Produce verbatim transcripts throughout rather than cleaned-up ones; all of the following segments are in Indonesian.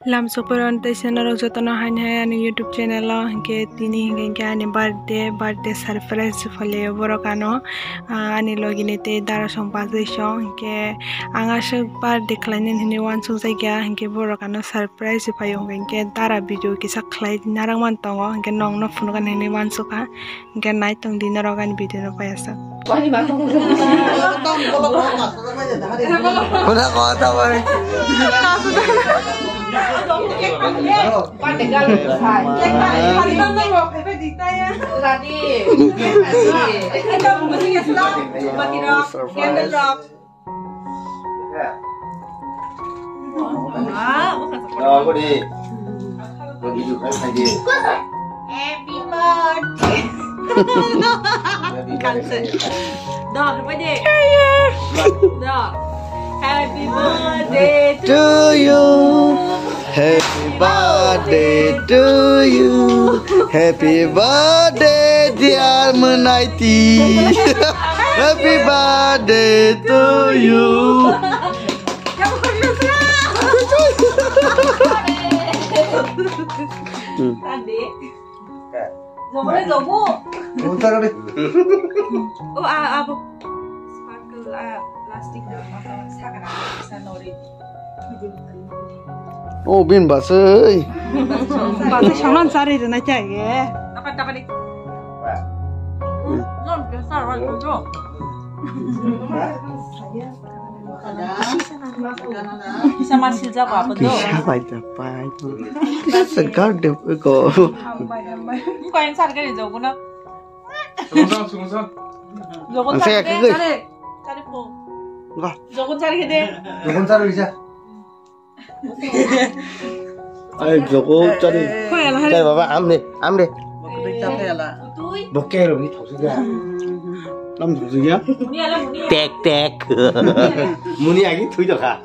Lamsopuron te channel jotono hain hai ani YouTube channel lo hingke tini hingke ani birthday birthday surprise phale borokano ani logini te dara songpaje song hingke anga suk birthday khlainin hini wansuk jaiga hingke borokano surprise phayo hingke dara video kisa khlai narang man tongo hingke nong no phunugan hini wansuka hingke nai tong dinarogan video no payasa Wani ba tong tong Una kota ba? Birthday gal sai. Pani bang bang rock hai di taya. Radi. Ada mesti ya sudah. Mati rock, candle rock. Ah, Rồi cô đi. Cô đi chụp cái gì? Happy birthday. Cancel. Dah, apa je? Dah. Happy birthday to To you. Happy birthday to you. Happy birthday dear Menaiti. Happy birthday to you. Jangan kau biasa. Tadi. Zobo ni zobo. Bentar deh. Oh, ah, apa? Sparkle, ah, plastik dah. Macam sekarang bisa nori. Oh, bin basai. Bahasa shanan sari rena chahiye Dapat dapat ni. Non biasa orang tu. Bisa masih jawab apa tu? Apa dapat? Segar deh kau. Kau yang sar ke jauh guna? Sungguh sungguh. Jauh Ang sar saya ke? kagay. Cari, cari po. Wah, Jauh sar ke deh. jogon taruh bisa. Ayo Joko cari. Cari bapak am deh, am deh. Utui. Bokeh loh ini tahu saja. Nam tahu saja. Muni ala muni. Tek tek. Muni lagi tuh juga.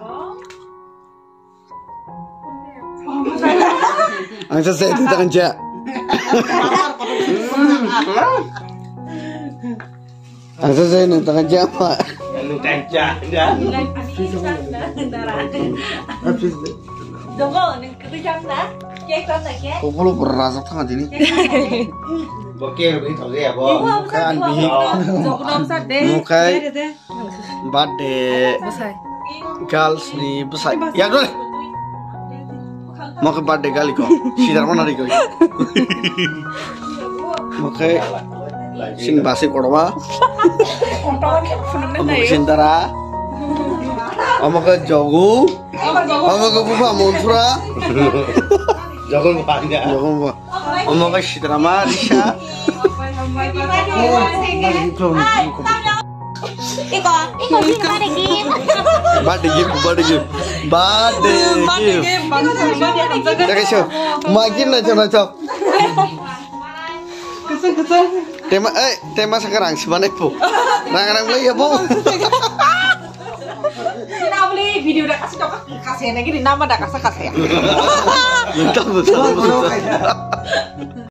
Ang saya itu tangan cak. Ang saya itu tangan cak pak. Yang kancah dah. Jauh ni kerja mana? Kek kan tak kek? Kau perlu berasa tangan ini. Bokeh loh ini tahu saja, boh. Bukan bih. Jauh nam sar deh. Muka birthday girls ni besar. Ya dulu. Mau ke birthday kali kau. Sidar mana nih kau? Muka sing basi korwa. Mau ke sintara. Mau ke jogu. Mau ke buka montra. Jogu buka aja. Jogu buka. Mau ke sidrama Risha. Iko, iko sing birthday gift. Birthday gift, birthday gift, birthday gift. Jangan show, makin naco naco. kesel kesel Tema, eh, tema sekarang sebanyak bu. Rang-rang beli ya bu. Kita beli video dah kasih cokak kasih lagi di nama dah kasih kasih ya. Betul betul betul.